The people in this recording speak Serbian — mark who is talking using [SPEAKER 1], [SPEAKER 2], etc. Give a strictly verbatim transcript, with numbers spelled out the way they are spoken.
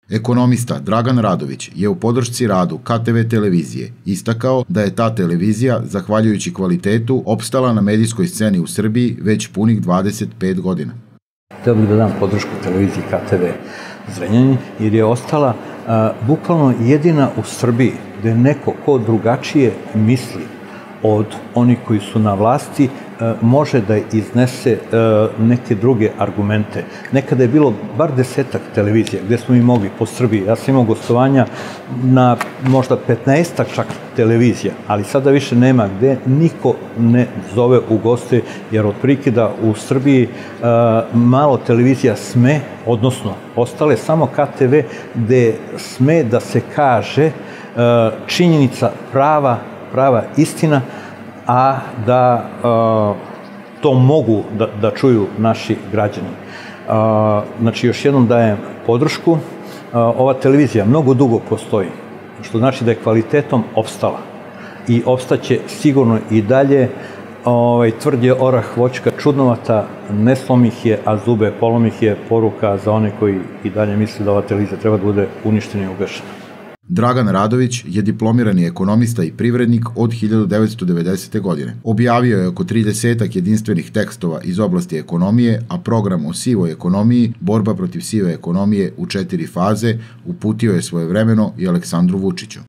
[SPEAKER 1] Ekonomista Dragan Radović je u podršci radu K T V televizije istakao da je ta televizija, zahvaljujući kvalitetu, opstala na medijskoj sceni u Srbiji već punih dvadeset pet godina.
[SPEAKER 2] Htio bih da dam podršku televiziji K T V Zrenjanin, jer je ostala a, bukvalno jedina u Srbiji gde neko ko drugačije misli od onih koji su na vlasti može da iznese neke druge argumente. Nekada je bilo bar desetak televizija gde smo mi mogli po Srbiji. Ja sam imao gostovanja na možda petnaestak čak televizija, ali sada više nema gde niko ne zove u goste, jer otprilike da u Srbiji malo televizija sme, odnosno ostale samo K T V gde sme da se kaže činjenica prava, prava istina, a da to mogu da čuju naši građani. Znači, još jednom dajem podršku. Ova televizija mnogo dugo postoji, što znači da je kvalitetom opstala i opstaće sigurno i dalje. Tvrd je orah voćka čudnovata, ne slomih je, a zube polomih je, poruka za one koji i dalje misle da ova televizija treba da bude uništena i ugašena.
[SPEAKER 1] Dragan Radović je diplomirani ekonomista i privrednik od hiljadu devetsto devedesete. godine. Objavio je oko tridesetak jedinstvenih tekstova iz oblasti ekonomije, a program o sivoj ekonomiji, borba protiv sive ekonomije u četiri faze, uputio je svojevremeno i Aleksandru Vučiću.